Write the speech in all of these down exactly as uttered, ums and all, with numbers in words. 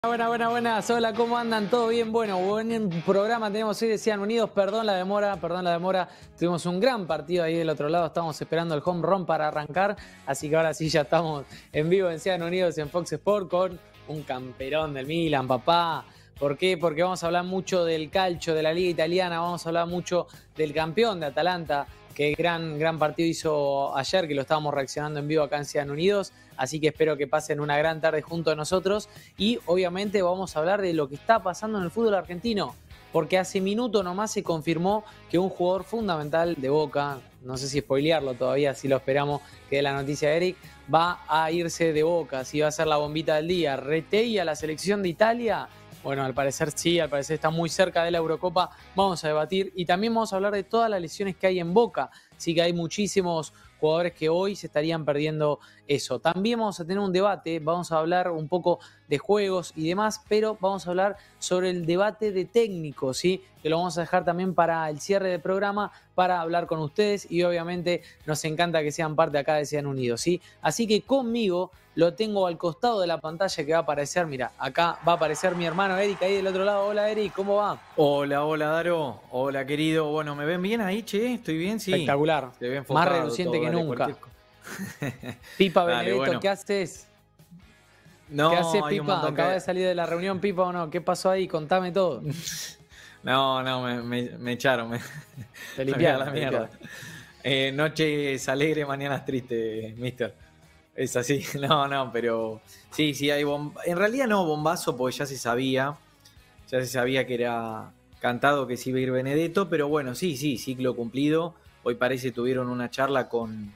Buenas, buenas, buenas. Hola, ¿cómo andan? ¿Todo bien? Bueno, buen programa tenemos hoy de Sean Unidos. Perdón la demora, perdón la demora. Tuvimos un gran partido ahí del otro lado. Estamos esperando el home run para arrancar. Así que ahora sí ya estamos en vivo en Sean Unidos en Fox Sport con un camperón del Milan, papá. ¿Por qué? Porque vamos a hablar mucho del calcio, de la Liga Italiana. Vamos a hablar mucho del campeón de Atalanta, que gran, gran partido hizo ayer, que lo estábamos reaccionando en vivo acá en Sean Unidos. Así que espero que pasen una gran tarde junto a nosotros. Y obviamente vamos a hablar de lo que está pasando en el fútbol argentino. Porque hace minutos nomás se confirmó que un jugador fundamental de Boca, no sé si spoilearlo todavía, si lo esperamos, que es la noticia de Eric, va a irse de Boca, si va a ser la bombita del día. Retegui a la selección de Italia. Bueno, al parecer sí, al parecer está muy cerca de la Eurocopa. Vamos a debatir y también vamos a hablar de todas las lesiones que hay en Boca. Sí que hay muchísimos jugadores que hoy se estarían perdiendo eso. También vamos a tener un debate, vamos a hablar un poco de juegos y demás, pero vamos a hablar sobre el debate de técnicos, ¿sí? Que lo vamos a dejar también para el cierre del programa, para hablar con ustedes y obviamente nos encanta que sean parte acá de Sean Unidos, ¿sí? Así que conmigo lo tengo al costado de la pantalla que va a aparecer, mira, acá va a aparecer mi hermano Eric ahí del otro lado. Hola Eric, ¿cómo va? Hola, hola Daro, hola querido. Bueno, ¿me ven bien ahí, che? ¿Estoy bien? Sí. Espectacular, más reluciente que dale, nunca. Pipa Dale, Benedetto, bueno. ¿qué haces? No, ¿Qué haces, hay un Pipa? montón ¿Acaba que... de salir de la reunión, Pipa, o no? ¿Qué pasó ahí? Contame todo. No, no, me, me, me echaron. Me... Te me limpiaron, la te mierda. Eh, noches alegres, mañanas tristes, mister. Es así, no, no, pero sí, sí, hay bomba. En realidad no bombazo, porque ya se sabía, ya se sabía que era cantado que sí iba a ir Benedetto, pero bueno, sí, sí, ciclo cumplido. Hoy parece tuvieron una charla con,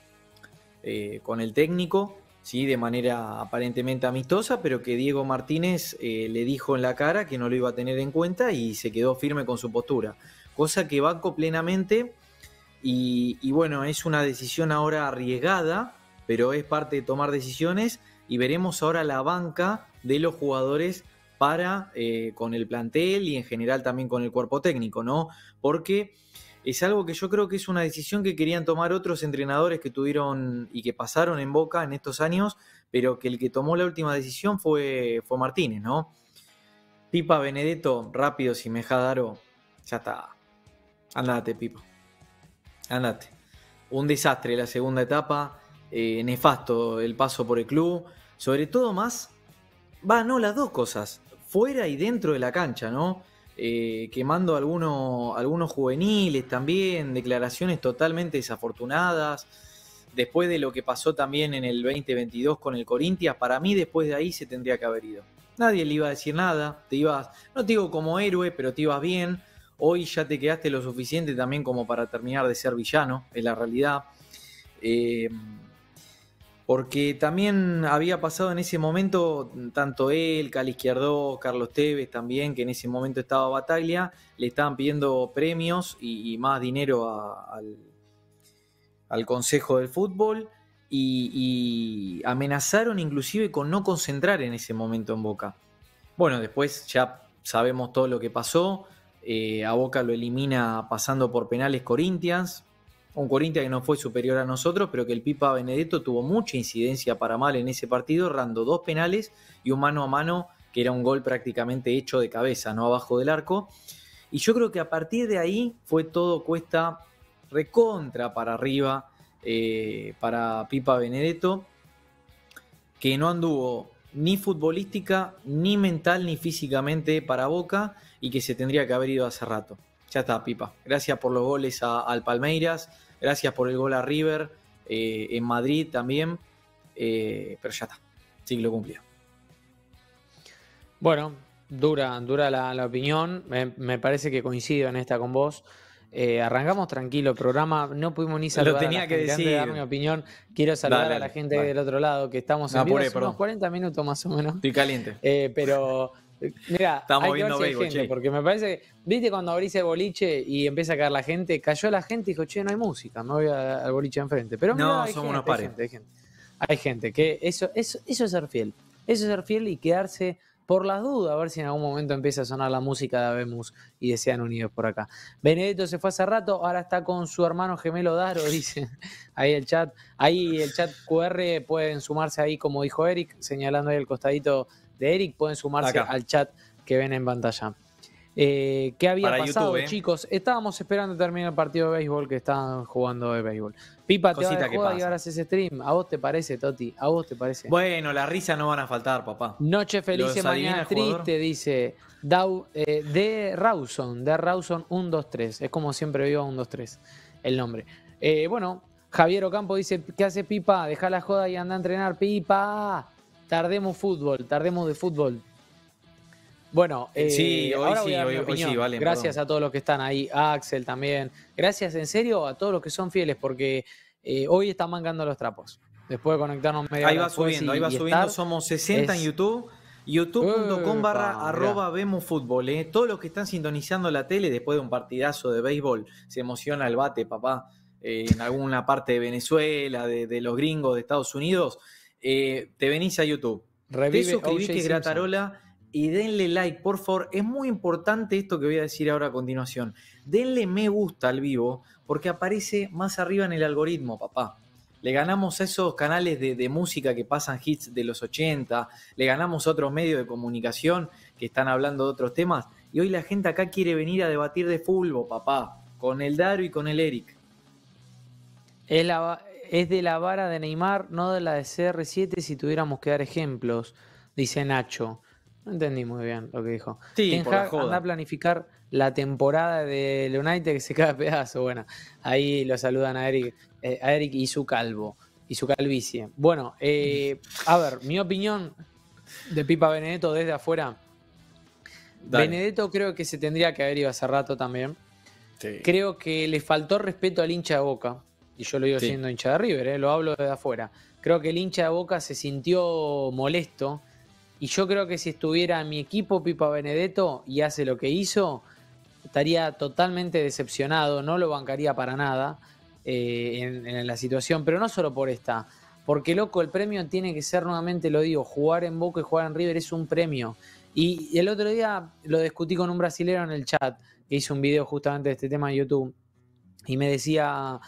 eh, con el técnico, sí, de manera aparentemente amistosa, pero que Diego Martínez eh, le dijo en la cara que no lo iba a tener en cuenta y se quedó firme con su postura, cosa que banco plenamente y, y bueno, es una decisión ahora arriesgada, pero es parte de tomar decisiones y veremos ahora la banca de los jugadores para eh, con el plantel y en general también con el cuerpo técnico, ¿no? Porque es algo que yo creo que es una decisión que querían tomar otros entrenadores que tuvieron y que pasaron en Boca en estos años, pero que el que tomó la última decisión fue, fue Martínez, ¿no? Pipa, Benedetto, rápido, si me deja Daro, ya está. Andate, Pipa. Andate. Un desastre la segunda etapa, eh, nefasto el paso por el club, sobre todo más, va, no, las dos cosas, fuera y dentro de la cancha, ¿no? Eh, quemando algunos, algunos juveniles también, declaraciones totalmente desafortunadas. Después de lo que pasó también en el veinte veintidós con el Corinthians, para mí después de ahí se tendría que haber ido. Nadie le iba a decir nada, te ibas, no te digo como héroe, pero te ibas bien. Hoy ya te quedaste lo suficiente también como para terminar de ser villano, es la realidad. Eh, porque también había pasado en ese momento, tanto él, Cali Izquierdo, Carlos Tevez también, que en ese momento estaba Bataglia, le estaban pidiendo premios y, y más dinero a, al, al Consejo del Fútbol y, y amenazaron inclusive con no concentrar en ese momento en Boca. Bueno, después ya sabemos todo lo que pasó, eh, a Boca lo elimina pasando por penales Corinthians, un Corinthians que no fue superior a nosotros, pero que el Pipa Benedetto tuvo mucha incidencia para mal en ese partido, errando dos penales y un mano a mano que era un gol prácticamente hecho de cabeza, no abajo del arco. Y yo creo que a partir de ahí fue todo cuesta recontra para arriba eh, para Pipa Benedetto, que no anduvo ni futbolística, ni mental, ni físicamente para Boca y que se tendría que haber ido hace rato. Ya está, Pipa. Gracias por los goles a, al Palmeiras, gracias por el gol a River, eh, en Madrid también, eh, pero ya está, ciclo cumplido. Bueno, dura, dura la, la opinión, me, me parece que coincido en esta con vos. Eh, arrancamos tranquilo el programa, no pudimos ni saludar Lo tenía a la que gente. decir. Antes de dar mi opinión, quiero saludar dale, a la dale, gente dale. del otro lado, que estamos Me en vivo apuré, hace unos perdón. cuarenta minutos más o menos. Estoy caliente. Eh, pero, mira, Estamos hay que ver viendo si hay béisbol, gente, che. porque me parece que, viste cuando abrís el boliche y empieza a caer la gente, cayó la gente y dijo, che, no hay música, me voy a- al boliche enfrente. Pero No, mirá, hay somos gente, unos hay pares. gente, hay gente. Hay gente que eso, eso, eso es ser fiel. Eso es ser fiel y quedarse por las dudas, a ver si en algún momento empieza a sonar la música de Habemos y de Sean Unidos por acá. Benedetto se fue hace rato, ahora está con su hermano gemelo Daro, dice ahí el chat. Ahí el chat Q R, pueden sumarse ahí, como dijo Eric, señalando ahí el costadito de Eric, pueden sumarse Acá. al chat que ven en pantalla. Eh, ¿Qué había Para pasado, YouTube, eh. chicos? Estábamos esperando terminar el partido de béisbol que estaban jugando de béisbol. Pipa, te va Cosita de que joda pasa. y ahora haces stream. ¿A vos te parece, Toti? ¿A vos te parece? Bueno, las risas no van a faltar, papá. Noche feliz, ¿Los adivina mañana el jugador? triste, dice Dau, eh, de Rawson, de Rawson uno dos tres. Es como siempre vivo uno dos tres el nombre. Eh, bueno, Javier Ocampo dice, ¿qué hace Pipa? Deja la joda y anda a entrenar, Pipa. Tardemos fútbol, tardemos de fútbol. Bueno, eh, Sí, hoy ahora voy sí, a dar hoy- mi hoy opinión. sí, Valen, Gracias perdón. a todos los que están ahí, a Axel también. Gracias en serio a todos los que son fieles, porque eh, hoy están mangando los trapos. Después de conectarnos media Ahí hora va después subiendo, y, ahí va y subiendo. estar, Somos sesenta en es- YouTube. YouTube.com barra Epa, arroba vemos fútbol. Eh. Todos los que están sintonizando la tele después de un partidazo de béisbol, se emociona el bate, papá. Eh, en alguna parte de Venezuela, de, de los gringos de Estados Unidos, eh, te venís a YouTube. Revive te suscribís, O J que es Simpson. Gratarola, y denle like, por favor. Es muy importante esto que voy a decir ahora a continuación. Denle me gusta al vivo, porque aparece más arriba en el algoritmo, papá. Le ganamos a esos canales de, de música que pasan hits de los ochenta, le ganamos a otros medios de comunicación que están hablando de otros temas, y hoy la gente acá quiere venir a debatir de fútbol, papá, con el Daro y con el Eric. Es, la, es de la vara de Neymar, no de la de C R siete si tuviéramos que dar ejemplos, dice Nacho. No entendí muy bien lo que dijo. Sí, Ten por la Hag joda. anda a planificar la temporada del United que se cae a pedazo. Bueno, ahí lo saludan a Eric, eh, a Eric y su calvo, y su calvicie. Bueno, eh, a ver, mi opinión de Pipa Benedetto desde afuera. Dale. Benedetto creo que se tendría que haber ido hace rato también. Sí. Creo que le faltó respeto al hincha de Boca. Y yo lo digo Sí. siendo hincha de River, ¿eh? Lo hablo desde afuera. Creo que el hincha de Boca se sintió molesto. Y yo creo que si estuviera en mi equipo Pipa Benedetto y hace lo que hizo, estaría totalmente decepcionado. No lo bancaría para nada eh, en, en la situación. Pero no solo por esta. Porque, loco, el premio tiene que ser, nuevamente lo digo, jugar en Boca y jugar en River es un premio. Y, y el otro día lo discutí con un brasilero en el chat, que hizo un video justamente de este tema en YouTube. Y me decía...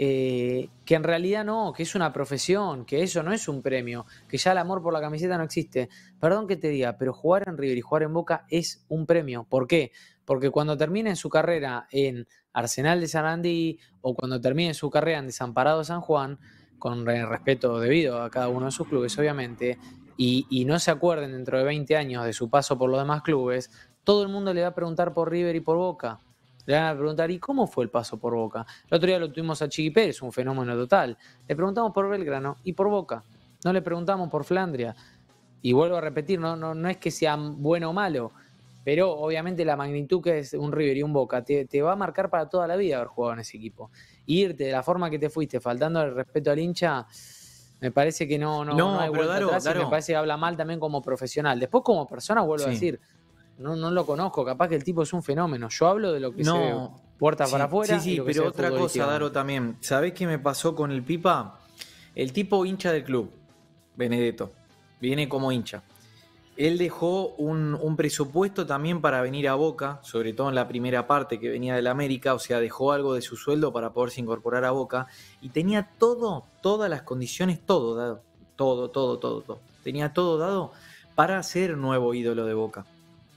Eh, que en realidad no, que es una profesión, que eso no es un premio, que ya el amor por la camiseta no existe. Perdón que te diga, pero jugar en River y jugar en Boca es un premio. ¿Por qué? Porque cuando termine su carrera en Arsenal de Sarandí o cuando termine su carrera en Desamparado San Juan, con el respeto debido a cada uno de sus clubes, obviamente, y, y no se acuerden dentro de veinte años de su paso por los demás clubes, todo el mundo le va a preguntar por River y por Boca. Le van a preguntar, ¿y cómo fue el paso por Boca? El otro día lo tuvimos a Chiqui Pérez, un fenómeno total. Le preguntamos por Belgrano y por Boca. No le preguntamos por Flandria. Y vuelvo a repetir, no, no, no es que sea bueno o malo, pero obviamente la magnitud que es un River y un Boca te, te va a marcar para toda la vida haber jugado en ese equipo. Y irte de la forma que te fuiste, faltando el respeto al hincha, me parece que no, no, No, no hay pero vuelta Daro, atrás y Daro. me parece que habla mal también como profesional. Después como persona vuelvo a Sí. decir, no, no lo conozco, capaz que el tipo es un fenómeno. Yo hablo de lo que No. se ve puertas Sí, para afuera. sí, y sí, lo que se pero ve otra cosa, Daro, futbolísticamente. también. ¿Sabés qué me pasó con el Pipa? El tipo hincha del club, Benedetto, viene como hincha. Él dejó un, un presupuesto también para venir a Boca, sobre todo en la primera parte que venía del América, o sea, dejó algo de su sueldo para poderse incorporar a Boca, y tenía todo, todas las condiciones, todo dado, todo, todo, todo, todo. Tenía todo dado para ser nuevo ídolo de Boca.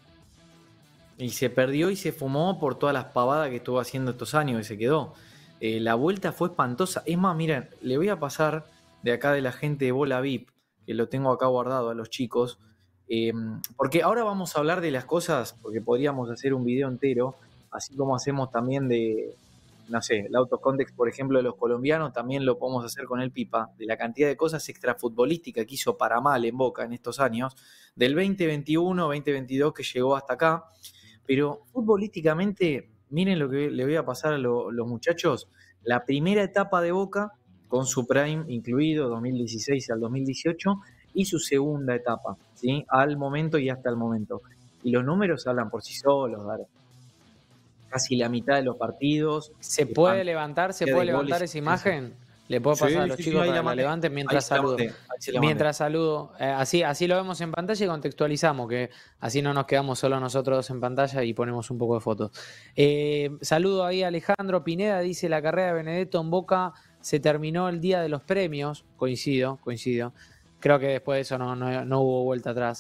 Y se perdió y se fumó por todas las pavadas que estuvo haciendo estos años y se quedó. Eh, la vuelta fue espantosa. Es más, miren, le voy a pasar de acá de la gente de Bola V I P, que lo tengo acá guardado a los chicos, eh, porque ahora vamos a hablar de las cosas, porque podríamos hacer un video entero, así como hacemos también de, no sé, el autocontext, por ejemplo, de los colombianos, también lo podemos hacer con el Pipa, de la cantidad de cosas extrafutbolísticas que hizo para mal en Boca en estos años, del veinte veintiuno, veinte veintidós que llegó hasta acá. Pero futbolísticamente, miren lo que le voy a pasar a lo, los muchachos. La primera etapa de Boca, con su prime incluido, dos mil dieciséis al dos mil dieciocho, y su segunda etapa, ¿sí? Al momento y hasta el momento. Y los números hablan por sí solos, Daro. Casi la mitad de los partidos. ¿Se que puede van- levantar, se de puede goles levantar y esa asistencias. imagen? Le puedo Sí, pasar a los sí, chicos sí, ahí para la que la mandé. levanten Ahí mientras se la saludo. mandé, ahí se la mandé. Mientras saludo, eh, así, así lo vemos en pantalla y contextualizamos, que así no nos quedamos solo nosotros dos en pantalla y ponemos un poco de fotos. Eh, saludo ahí a Alejandro Pineda, dice la carrera de Benedetto en Boca se terminó el día de los premios. Coincido, coincido. Creo que después de eso no, no, no hubo vuelta atrás.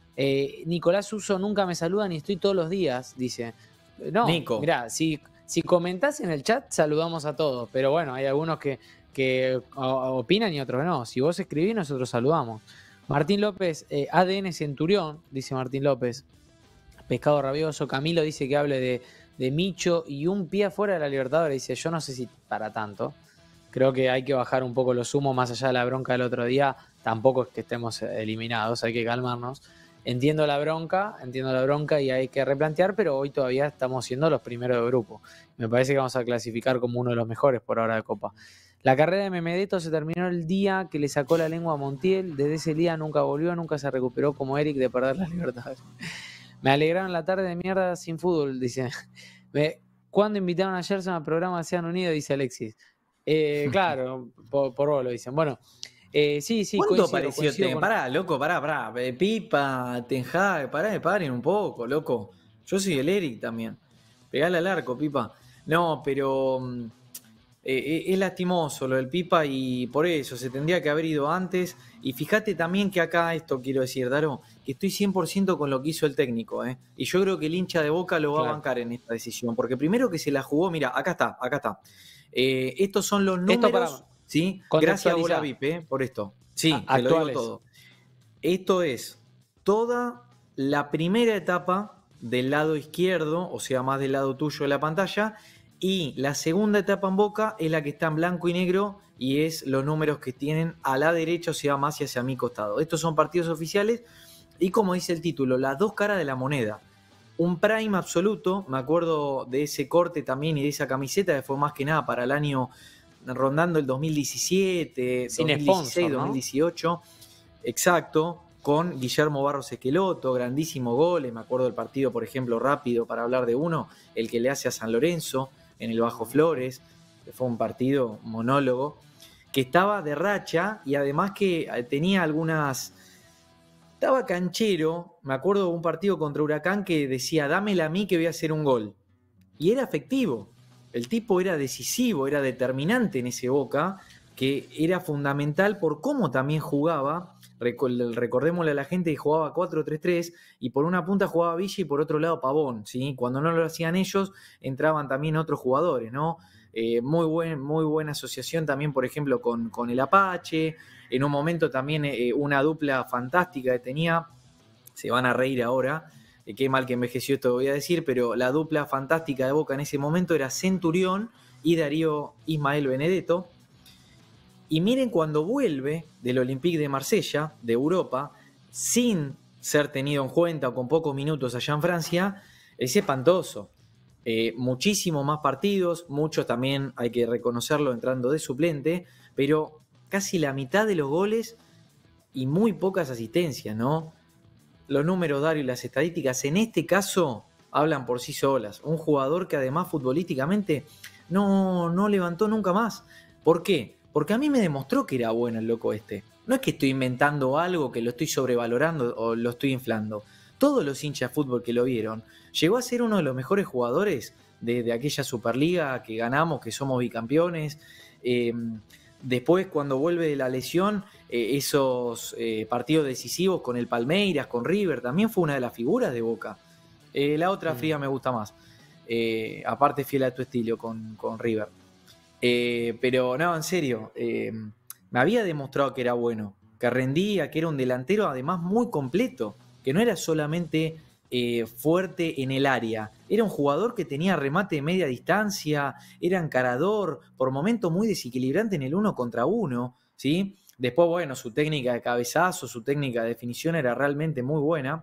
Eh, Nicolás Uso nunca me saluda ni estoy todos los días, dice. No, Nico. mirá, si, si comentás en el chat, saludamos a todos. Pero bueno, hay algunos que, que opinan y otros no. Si vos escribís, nosotros saludamos. Martín López, eh, A D N Centurión, dice Martín López. Pescado Rabioso. Camilo dice que hable de, de Micho y un pie afuera de la Libertadores. Dice, yo no sé si para tanto. Creo que hay que bajar un poco los humos más allá de la bronca del otro día. Tampoco es que estemos eliminados, hay que calmarnos. Entiendo la bronca, entiendo la bronca y hay que replantear, pero hoy todavía estamos siendo los primeros de grupo. Me parece que vamos a clasificar como uno de los mejores por ahora de Copa. La carrera de Memedetto se terminó el día que le sacó la lengua a Montiel. Desde ese día nunca volvió, nunca se recuperó como Eric de perder la libertad. Me alegraron la tarde de mierda sin fútbol, dice. ¿Cuándo invitaron a Gerson al programa de Sean Unidos? Dice Alexis. Eh, claro, por, por vos lo dicen. Bueno, eh, sí, sí, ¿cuánto coincido, pareció? coincido Ten... con... Pará, loco, pará, pará. Pipa, Ten Hag, pará, paren un poco, loco. Yo soy el Eric también. Pegale al arco, Pipa. No, pero eh, es lastimoso lo del Pipa y por eso se tendría que haber ido antes. Y fíjate también que acá, esto quiero decir, Daro, que estoy cien por ciento con lo que hizo el técnico, ¿eh? Y yo creo que el hincha de Boca lo va claro. a bancar en esta decisión. Porque primero que se la jugó, mira, acá está, acá está. Eh, estos son los números, para, ¿sí? Gracias a Bolavip, ¿eh? Por esto. Sí, a, te lo digo todo. Esto es toda la primera etapa del lado izquierdo, o sea, más del lado tuyo de la pantalla, y la segunda etapa en Boca es la que está en blanco y negro y es los números que tienen a la derecha, o sea, más hacia mi costado. Estos son partidos oficiales y como dice el título, las dos caras de la moneda. Un prime absoluto, me acuerdo de ese corte también y de esa camiseta que fue más que nada para el año rondando el dos mil diecisiete, Sin dos mil dieciséis, sponsor, ¿no? dos mil dieciocho, exacto, con Guillermo Barros Esqueloto, grandísimo goles, me acuerdo del partido, por ejemplo, rápido para hablar de uno, el que le hace a San Lorenzo en el Bajo Flores, que fue un partido monólogo, que estaba de racha y además que tenía algunas... Estaba canchero, me acuerdo de un partido contra Huracán que decía, dámela a mí que voy a hacer un gol. Y era efectivo. El tipo era decisivo, era determinante en ese Boca, que era fundamental por cómo también jugaba. Recordémosle a la gente que jugaba cuatro tres tres y por una punta jugaba Villa y por otro lado Pavón, ¿sí? Cuando no lo hacían ellos, entraban también otros jugadores, ¿no? Eh, muy, buen, muy buena asociación también, por ejemplo, con, con el Apache. En un momento también eh, una dupla fantástica que tenía, se van a reír ahora, eh, qué mal que envejeció esto voy a decir, pero la dupla fantástica de Boca en ese momento era Centurión y Darío Ismael Benedetto. Y miren cuando vuelve del Olympique de Marsella, de Europa, sin ser tenido en cuenta o con pocos minutos allá en Francia, es espantoso. Eh, muchísimos más partidos, muchos también hay que reconocerlo entrando de suplente, pero casi la mitad de los goles y muy pocas asistencias, ¿no? Los números, Dario, y las estadísticas en este caso hablan por sí solas. Un jugador que además futbolísticamente no, no levantó nunca más. ¿Por qué? Porque a mí me demostró que era bueno el loco este. No es que estoy inventando algo, que lo estoy sobrevalorando o lo estoy inflando. Todos los hinchas de fútbol que lo vieron, llegó a ser uno de los mejores jugadores de, de aquella Superliga que ganamos, que somos bicampeones. Eh, después, cuando vuelve de la lesión, eh, esos eh, partidos decisivos con el Palmeiras, con River, también fue una de las figuras de Boca. Eh, la otra fría me gusta más. Eh, aparte, fiel a tu estilo con, con River. Eh, pero no, en serio, eh, me había demostrado que era bueno, que rendía, que era un delantero además muy completo, que no era solamente eh, fuerte en el área, era un jugador que tenía remate de media distancia, era encarador, por momentos muy desequilibrante en el uno contra uno, ¿sí? Después, bueno, su técnica de cabezazo, su técnica de definición era realmente muy buena.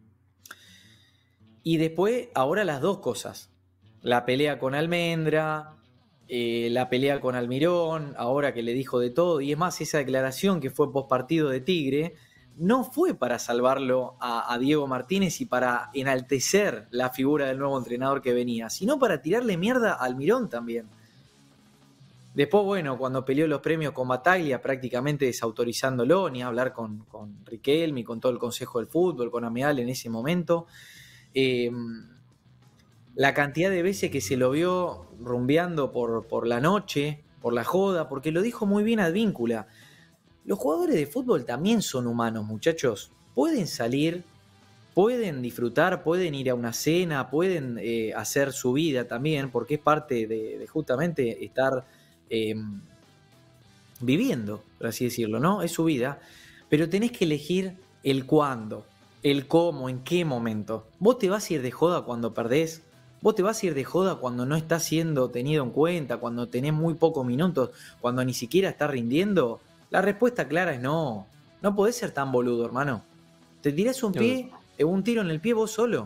Y después, ahora las dos cosas, la pelea con Almendra, Eh, la pelea con Almirón, ahora que le dijo de todo, y es más, esa declaración que fue post partido de Tigre, no fue para salvarlo a, a Diego Martínez y para enaltecer la figura del nuevo entrenador que venía, sino para tirarle mierda a Almirón también. Después, bueno, cuando peleó los premios con Bataglia, prácticamente desautorizándolo, ni a hablar con, con Riquelme, con todo el Consejo del Fútbol, con Ameal en ese momento. Eh, La cantidad de veces que se lo vio rumbeando por, por la noche, por la joda, porque lo dijo muy bien Advíncula. Los jugadores de fútbol también son humanos, muchachos. Pueden salir pueden disfrutar, pueden ir a una cena, pueden eh, hacer su vida también, porque es parte de, de justamente estar eh, viviendo, por así decirlo, ¿no? Es su vida, pero tenés que elegir el cuándo, el cómo, en qué momento. Vos te vas a ir de joda cuando perdés, vos te vas a ir de joda cuando no estás siendo tenido en cuenta, cuando tenés muy pocos minutos, cuando ni siquiera estás rindiendo. La respuesta clara es no. No podés ser tan boludo, hermano. Te tirás un pie, un tiro en el pie vos solo.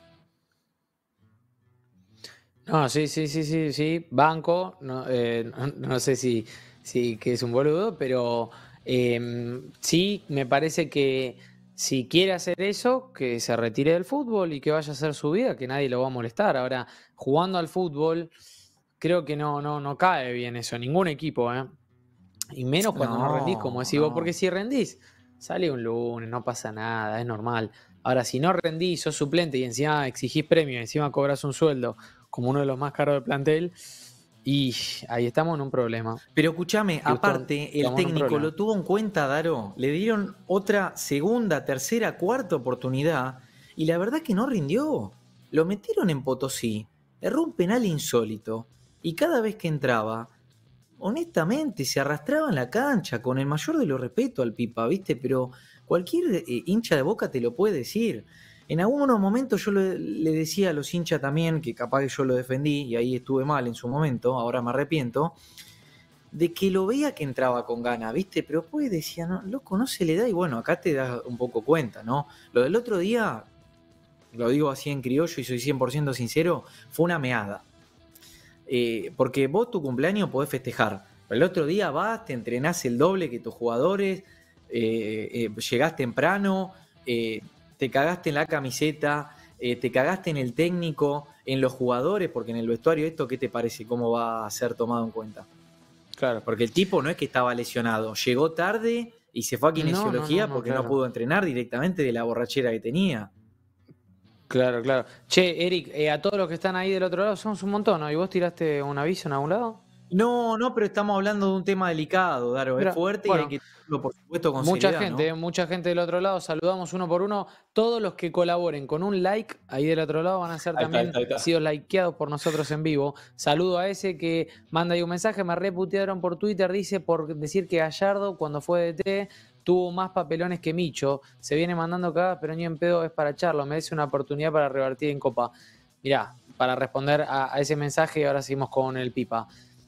No, sí, sí, sí, sí, sí, banco, no, eh, no, no sé si, si que es un boludo, pero eh, sí, me parece que si quiere hacer eso, que se retire del fútbol y que vaya a hacer su vida, que nadie lo va a molestar. Ahora, jugando al fútbol, creo que no, no, no cae bien eso, ningún equipo, ¿eh? Y menos cuando no rendís, como No, decís vos, porque no. si rendís, sale un lunes, no pasa nada, es normal. Ahora, si no rendís, sos suplente y encima exigís premio y encima cobras un sueldo como uno de los más caros del plantel, y ahí estamos en un problema. Pero escúchame, Houston, aparte, el estamos en un técnico problema. lo tuvo en cuenta, Daro. Le dieron otra segunda, tercera, cuarta oportunidad y la verdad que no rindió. Lo metieron en Potosí, erró un penal insólito y cada vez que entraba, honestamente, se arrastraba en la cancha con el mayor de los respetos al Pipa, ¿viste? Pero cualquier eh, hincha de Boca te lo puede decir. En algunos momentos yo le, le decía a los hinchas también, que capaz que yo lo defendí y ahí estuve mal en su momento, ahora me arrepiento, de que lo veía que entraba con ganas, ¿viste? Pero después decía, no, loco, no se le da y bueno, acá te das un poco cuenta, ¿no? Lo del otro día, lo digo así en criollo y soy cien por ciento sincero, fue una meada. Eh, porque vos tu cumpleaños podés festejar, pero el otro día vas, te entrenás el doble que tus jugadores, eh, eh, llegás temprano, eh, te cagaste en la camiseta, eh, te cagaste en el técnico, en los jugadores, porque en el vestuario esto, ¿qué te parece? ¿Cómo va a ser tomado en cuenta? Claro. Porque el tipo no es que estaba lesionado, llegó tarde y se fue a No, no, no, kinesiología no, porque no claro. pudo entrenar directamente de la borrachera que tenía. Claro, claro. Che, Eric, eh, a todos los que están ahí del otro lado, somos un montón, ¿no? ¿Y vos tiraste un aviso en algún lado? No, no, pero estamos hablando de un tema delicado, Daro, es Mira, fuerte y hay bueno, que tomarlo, por supuesto, con mucha seriedad, gente, ¿no? eh, mucha gente del otro lado, saludamos uno por uno. Todos los que colaboren con un like ahí del otro lado van a ser Ahí está, ahí también está, ahí está. sido likeados por nosotros en vivo. Saludo a ese que manda ahí un mensaje, me reputearon por Twitter, dice por decir que Gallardo cuando fue D T tuvo más papelones que Micho. Se viene mandando cagadas, pero ni en pedo es para Charlo, merece una oportunidad para revertir en Copa. Mirá, para responder a, a ese mensaje, ahora seguimos con el Pipa.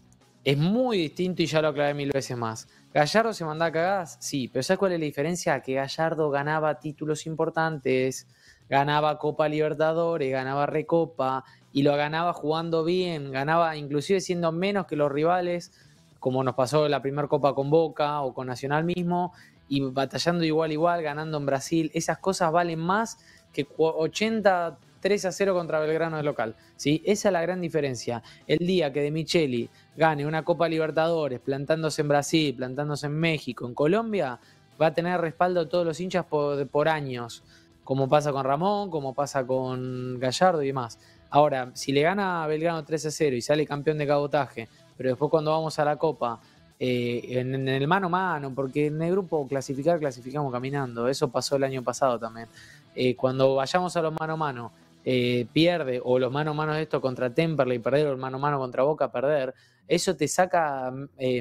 Es muy distinto y ya lo aclaré mil veces más. ¿Gallardo se mandaba cagadas? Sí, pero ¿sabes cuál es la diferencia? Que Gallardo ganaba títulos importantes, ganaba Copa Libertadores, ganaba Recopa y lo ganaba jugando bien, ganaba inclusive siendo menos que los rivales, como nos pasó la primera Copa con Boca o con Nacional mismo, y batallando igual igual, ganando en Brasil. Esas cosas valen más que ochenta tres a cero contra Belgrano de local. ¿Sí? Esa es la gran diferencia. El día que De Micheli gane una Copa Libertadores, plantándose en Brasil, plantándose en México, en Colombia, va a tener respaldo de todos los hinchas por, por años, como pasa con Ramón, como pasa con Gallardo y demás. Ahora, si le gana a Belgrano tres a cero y sale campeón de cabotaje, pero después cuando vamos a la Copa, eh, en, en el mano a mano, porque en el grupo clasificar, clasificamos caminando, eso pasó el año pasado también. Eh, cuando vayamos a los mano a mano, eh, pierde, o los mano a mano de esto contra Temperley perder, o el mano a mano contra Boca perder, eso te saca eh,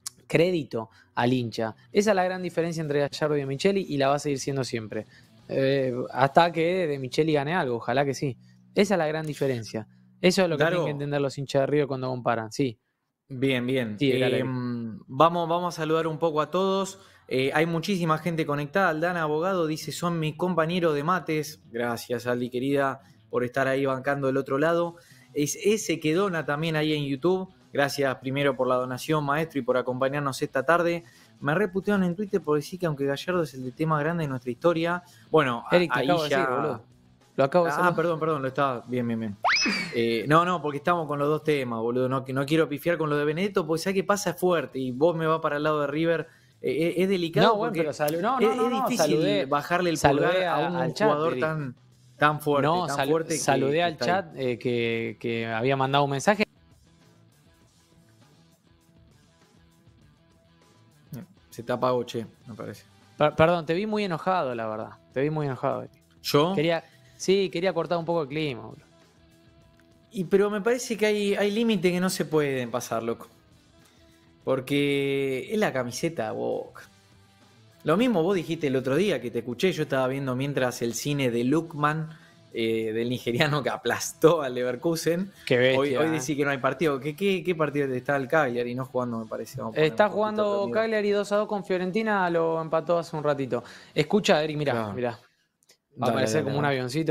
crédito al hincha. Esa es la gran diferencia entre Gallardo y De Micheli y la va a seguir siendo siempre. Eh, hasta que De Micheli gane algo, ojalá que sí. Esa es la gran diferencia. Eso es lo que tienen que Daro, entender los hinchas de River cuando comparan. Sí, bien, bien. sí, dale, Eh, Eric. vamos, vamos a saludar un poco a todos. Eh, hay muchísima gente conectada. Aldana Abogado dice, son mis compañeros de mates. Gracias, Aldi, querida, por estar ahí bancando del otro lado. Es ese que dona también ahí en YouTube. Gracias primero por la donación, maestro, y por acompañarnos esta tarde. Me reputearon en Twitter por decir que aunque Gallardo es el D T más grande de nuestra historia, bueno, a- Eric, te ahí acabo de decir, ya... boludo. Lo acabo de Ah, hacer. perdón, perdón, lo estaba. Bien, bien, bien. Eh, no, no, porque estamos con los dos temas, boludo. No, no quiero pifiar con lo de Benedetto, porque sé que pasa fuerte y vos me vas para el lado de River. Eh, es delicado No, bueno, porque pero saludé. No, es, no, no, es no. difícil Saludé. bajarle el pulgar Saludé a a- un al chat, jugador Eric. tan, tan fuerte, No, tan sal- fuerte que, saludé que al está ahí. chat eh, que, que había mandado un mensaje. Se te apagó, che, me parece. Per- perdón, te vi muy enojado, la verdad. Te vi muy enojado. Eric. Yo. Quería, sí, quería cortar un poco el clima, boludo. Y, pero me parece que hay, hay límites que no se pueden pasar, loco. Porque es la camiseta Boca. Lo mismo vos dijiste el otro día que te escuché, yo estaba viendo mientras el cine de Lukman, eh, del nigeriano que aplastó al Leverkusen. Qué bestia. Hoy, hoy decís que no hay partido. ¿Qué, qué, qué partido está el Cagliari? No jugando, me parece. Está jugando Cagliari dos a dos con Fiorentina, lo empató hace un ratito. Escucha, Eric, mirá, claro. mirá. Va dale, a aparecer dale, como dale. un avioncito.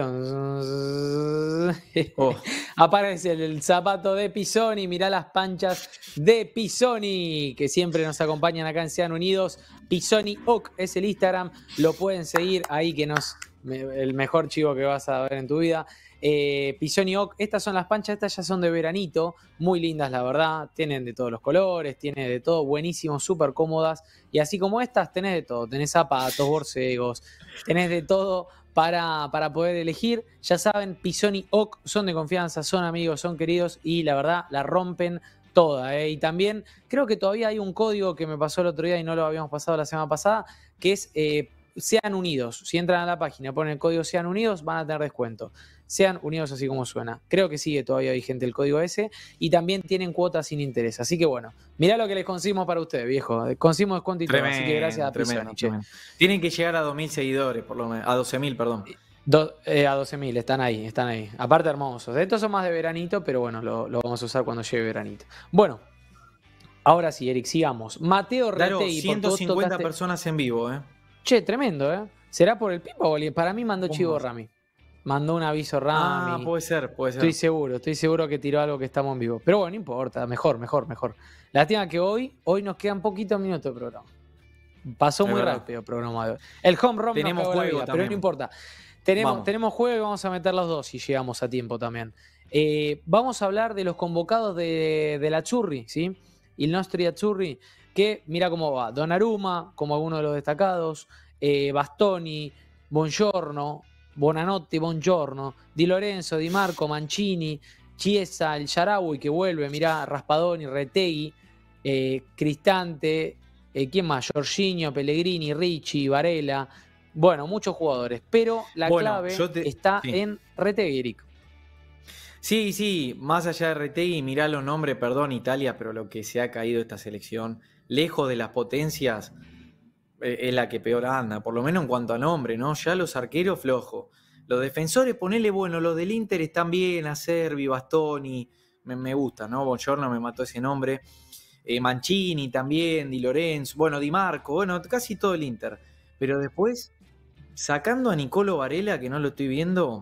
Oh. Aparece el, el zapato de Pisoni. Mirá las panchas de Pisoni, que siempre nos acompañan acá en Sean Unidos. Pisoni Oc es el Instagram. Lo pueden seguir ahí, que nos el mejor chivo que vas a ver en tu vida. Eh, Pisoni Oc, estas son las panchas, estas ya son de veranito. Muy lindas, la verdad. Tienen de todos los colores, tienen de todo. Buenísimos, súper cómodas. Y así como estas, tenés de todo. Tenés zapatos, borcegos, tenés de todo. Para, para poder elegir, ya saben, Pisoni Oc son de confianza, son amigos, son queridos y la verdad la rompen toda. ¿eh? Y también creo que todavía hay un código que me pasó el otro día y no lo habíamos pasado la semana pasada, que es eh, Sean Unidos. Si entran a la página, ponen el código Sean Unidos, van a tener descuento. Sean Unidos así como suena. Creo que sigue todavía vigente el código ese y también tienen cuotas sin interés. Así que bueno, mirá lo que les conseguimos para ustedes, viejo. Conseguimos descuento y todo. Así que gracias a Pisoni. Tienen que llegar a dos mil seguidores, por lo menos. A doce mil, perdón. Do, eh, a doce mil, están ahí, están ahí. Aparte hermosos. Estos son más de veranito, pero bueno, lo, lo vamos a usar cuando llegue veranito. Bueno, ahora sí, Eric, sigamos. Mateo Retegui. ciento cincuenta tocaste... personas en vivo, ¿eh? Che, tremendo, ¿eh? ¿Será por el Pipa o para mí mandó chivo Rami? Mandó un aviso Rami. Ah, puede ser, puede ser. Estoy seguro, estoy seguro que tiró algo que estamos en vivo. Pero bueno, no importa, mejor, mejor, mejor. Lástima que hoy, hoy nos quedan poquitos minutos de programa. Pasó es muy verdad. rápido el programa de hoy. El home run tenemos nos juego vida, también. Pero no importa. Tenemos, tenemos juego y vamos a meter los dos si llegamos a tiempo también. Eh, vamos a hablar de los convocados de, de la Azzurri, ¿sí? Il nostri Azzurri, que mira cómo va. Donnarumma, como alguno de los destacados, eh, Bastoni, Buongiorno, Buonanotte, Buongiorno, Di Lorenzo, Di Marco, Mancini, Chiesa, el Shaarawy que vuelve, mirá, Raspadoni, Retegui, eh, Cristante, eh, ¿quién más? Jorginho, Pellegrini, Ricci, Varela. Bueno, muchos jugadores, pero la bueno, clave te... está sí. en Retegui, Eric. Sí, sí, más allá de Retegui, mirá los nombres, perdón Italia, pero lo que se ha caído esta selección, lejos de las potencias, es la que peor anda, por lo menos en cuanto a nombre, ¿no? Ya los arqueros flojo. Los defensores, ponele, bueno, los del Inter están bien, Acerbi, Bastoni, me, me gusta, ¿no? Buongiorno me mató ese nombre. Eh, Mancini también, Di Lorenzo, bueno, Di Marco, bueno, casi todo el Inter. Pero después, sacando a Nicolo Varela, que no lo estoy viendo.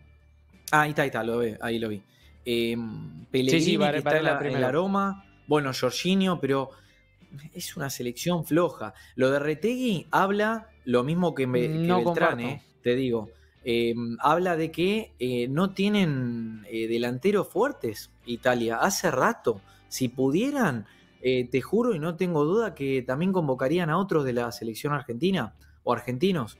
Ah, ahí está, ahí está, lo ve, ahí lo vi. Eh, Pellegrini, sí, sí, vale, que está vale, en, la, en la Roma. Bueno, Jorginho, pero es una selección floja. Lo de Retegui habla lo mismo que, me, que no Beltrán, eh, te digo. Eh, habla de que eh, no tienen eh, delanteros fuertes Italia. Hace rato, si pudieran, eh, te juro y no tengo duda que también convocarían a otros de la selección argentina o argentinos.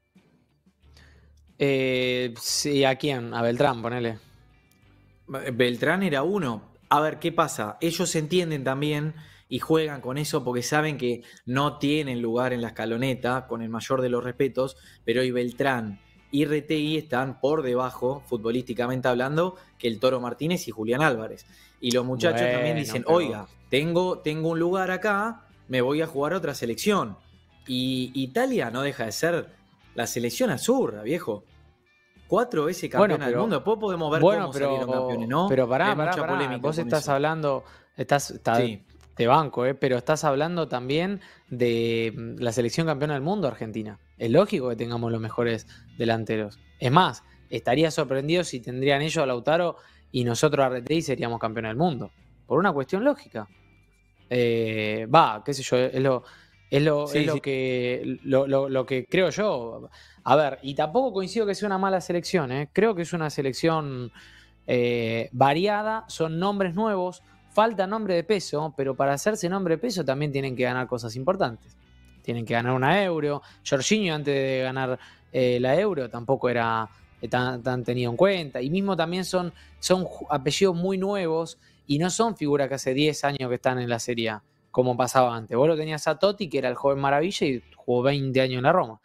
Eh, sí, ¿a quién? A Beltrán, ponele. Beltrán era uno. A ver, ¿qué pasa? Ellos entienden también y juegan con eso porque saben que no tienen lugar en la escaloneta, con el mayor de los respetos, pero hoy Beltrán y Retegui están por debajo, futbolísticamente hablando, que el Toro Martínez y Julián Álvarez. Y los muchachos bueno, también dicen, pero... oiga, tengo, tengo un lugar acá, me voy a jugar a otra selección. Y Italia no deja de ser la selección azurra, viejo. Cuatro veces campeona bueno, pero, del mundo. Después podemos ver bueno, cómo pero, salieron campeones, ¿no? Pero pará, pará, pará. Vos estás eso. hablando, estás, estás sí. te banco, ¿eh? Pero estás hablando también de la selección campeona del mundo argentina. Es lógico que tengamos los mejores delanteros. Es más, estaría sorprendido si tendrían ellos a Lautaro y nosotros a Retegui seríamos campeones del mundo. Por una cuestión lógica. Eh, va, qué sé yo, es lo, es lo, sí, es lo sí. que lo, lo, lo que creo yo. A ver, y tampoco coincido que sea una mala selección, ¿eh? Creo que es una selección eh, variada, son nombres nuevos, falta nombre de peso, pero para hacerse nombre de peso también tienen que ganar cosas importantes. Tienen que ganar una Euro. Jorginho antes de ganar eh, la Euro tampoco era tan, tan tenido en cuenta. Y mismo también son, son apellidos muy nuevos y no son figuras que hace diez años que están en la Serie A, como pasaba antes. Vos lo tenías a Totti, que era el joven maravilla y jugó veinte años en la Roma.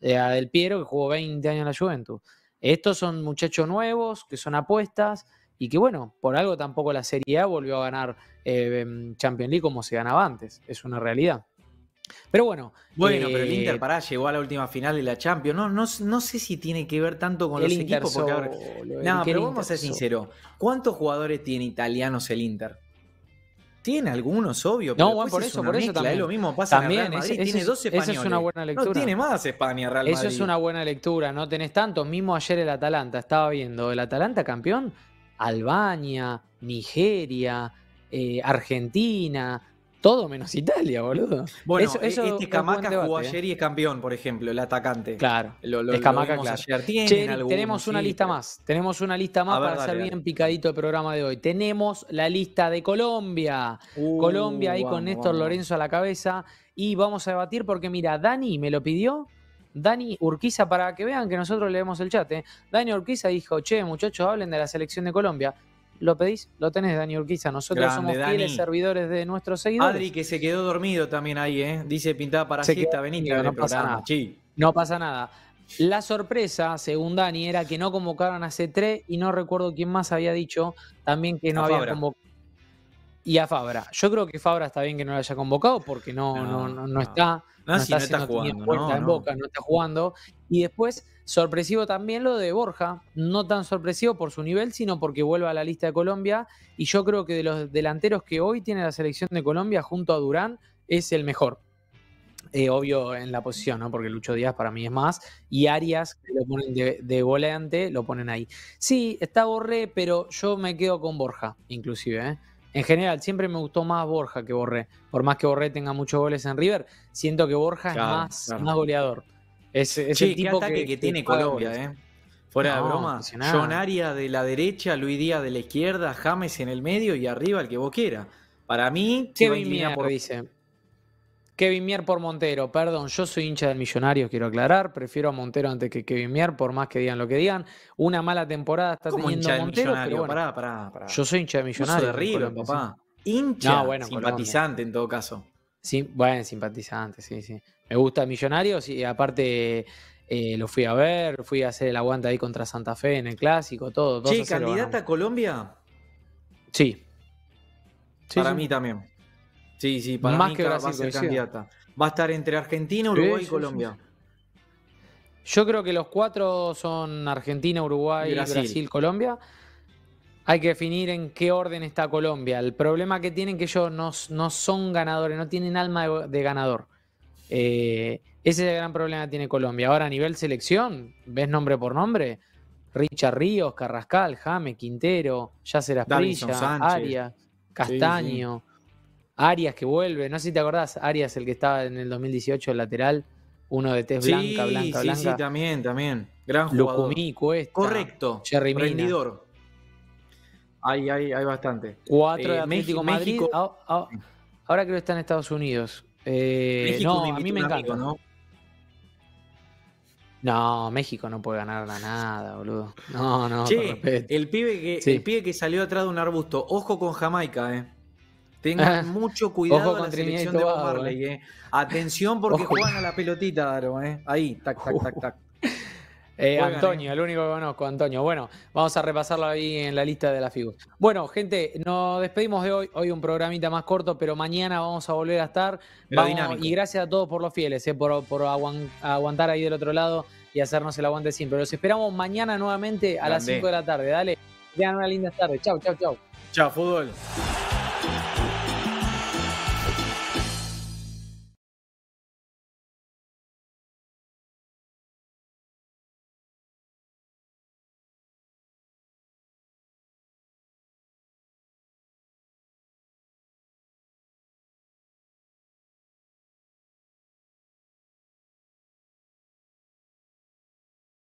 eh, a Del Piero, que jugó veinte años en la Juventus. Estos son muchachos nuevos, que son apuestas, y que bueno, por algo tampoco la Serie A volvió a ganar eh, Champions League como se ganaba antes. Es una realidad. Pero bueno. Bueno, eh, pero el Inter, pará, llegó a la última final de la Champions. No, no, no sé si tiene que ver tanto con el los Inter equipos. Porque ahora... solo, No, el pero el vamos a ser Inter sinceros. ¿Cuántos jugadores tiene italianos el Inter? Tiene algunos, obvio, pero no, bueno, por es eso, una por eso mezcla. también. Es lo mismo pasa También, en el Real Madrid. ese, Tiene ese, dos españoles. Eso es una buena lectura. No tiene más España, Real Madrid. Eso es una buena lectura. No tenés tantos. Mismo ayer el Atalanta. Estaba viendo. El Atalanta campeón. Albania, Nigeria, eh, Argentina. Todo menos Italia, boludo. Bueno, eso, eso este es Camaca debate, jugó ¿eh? ayer y es campeón, por ejemplo, el atacante. Claro. Lo, lo, es Camaca, lo vimos claro. ayer. Tienen Che, algunos, tenemos una sí, lista pero... más. Tenemos una lista más A ver, para dale, hacer dale. bien picadito el programa de hoy. Tenemos la lista de Colombia. Uh, Colombia ahí vamos, con Néstor vamos, Lorenzo a la cabeza. Y vamos a debatir porque, mira, Dani me lo pidió. Dani Urquiza, para que vean que nosotros leemos el chat. ¿eh? Dani Urquiza dijo, che, muchachos, hablen de la selección de Colombia. ¿Lo pedís? Lo tenés, Dani Urquiza. Nosotros Grande, somos Dani. fieles servidores de nuestros seguidores. Adri, que se quedó dormido también ahí, ¿eh? Dice pintada para Se siesta, quedó venite dormido, a ver no el pasa programa. nada. Sí. No pasa nada. La sorpresa, según Dani, era que no convocaron a C tres y no recuerdo quién más había dicho también que no A habían Fabra. convocado. Y a Fabra. Yo creo que Fabra está bien que no lo haya convocado porque no, no, No, no, no no. está, No, no si está no está haciendo tenido jugando, cuenta no, en no. Boca, no está jugando. Y después, sorpresivo también lo de Borja, no tan sorpresivo por su nivel, sino porque vuelve a la lista de Colombia. Y yo creo que de los delanteros que hoy tiene la selección de Colombia junto a Durán, es el mejor. Eh, obvio en la posición, ¿no? Porque Lucho Díaz para mí es más. Y Arias, que lo ponen de, de volante, lo ponen ahí. Sí, está Borré, pero yo me quedo con Borja, inclusive, ¿eh? En general, siempre me gustó más Borja que Borré. Por más que Borré tenga muchos goles en River, siento que Borja Claro, es más, claro. más goleador. Es, es Che, el tipo qué ataque que, que, tiene paga Colombia, goles. ¿eh? Fuera No, de broma. impresionante. John Arias de la derecha, Luis Díaz de la izquierda, James en el medio y arriba el que vos quieras. Para mí, se va a Kevin inclinar Mier por... dice. Kevin Mier por Montero. Perdón, yo soy hincha del Millonarios, quiero aclarar. Prefiero a Montero antes que Kevin Mier, por más que digan lo que digan. Una mala temporada está ¿Cómo teniendo hincha del Montero, Millonario? pero bueno. Pará, pará, pará. Yo soy hincha de Vos sos Millonarios. de en River, Colombia, papá. sí. Hincha, No, bueno, simpatizante en todo caso. Sí, bueno, simpatizante, sí, sí. Me gusta Millonarios y aparte eh, lo fui a ver, fui a hacer el aguante ahí contra Santa Fe en el Clásico, todo. dos Che, a cero ¿candidata ganamos. a Colombia? Sí. Sí, Para sí. mí también. Sí, sí, para Más mí que ca- Brasil, va a ser coincido. candidata. Va a estar entre Argentina, Sí, Uruguay sí, y sí, Colombia. Yo creo que los cuatro son Argentina, Uruguay, Y Brasil. Brasil. Colombia. Hay que definir en qué orden está Colombia. El problema que tienen que ellos no, no son ganadores, no tienen alma de, de ganador. Eh, ese es el gran problema que tiene Colombia. Ahora a nivel selección, ¿ves nombre por nombre? Richard Ríos, Carrascal, James, Quintero, Yasser Davinson Asprilla, Sánchez. Arias, Castaño, Arias que vuelve. No sé si te acordás, Arias el que estaba en el dos mil dieciocho el lateral, uno de tez blanca, Sí, blanca, sí, blanca. sí, también, también. Gran jugador. Lucumí, Cuesta, Correcto. Jerry Mina. Rendidor. Hay, hay, hay bastante. Cuatro de Eh, Atlético Meji- Madrid. México- Ah, ah, ahora creo que está en Estados Unidos. Eh, México no, me a invitó mí me un encanta. amigo, ¿no? No, México no puede ganar a nada, boludo. No, no, con Che, respeto. el pibe, que, Sí. el pibe que salió atrás de un arbusto, ojo con Jamaica, eh. Tengan mucho cuidado Ojo a la con Trinidad y selección de Bob Tobago, Marley, eh. Atención porque Ojo. juegan a la pelotita, Daro, eh. Ahí, tac, tac, tac, tac. Eh, Juegan, Antonio, eh. el único que conozco, Antonio. Bueno, vamos a repasarlo ahí en la lista de la FIGUS. Bueno, gente, nos despedimos de hoy. Hoy un programita más corto, pero mañana vamos a volver a estar. Pero Vamos- dinámico. y gracias a todos por los fieles, eh, por, por aguan- aguantar ahí del otro lado y hacernos el aguante siempre. Los esperamos mañana nuevamente a las Grande. cinco de la tarde. Dale, tengan una linda tarde. Chau, chau, chau. Chao, fútbol.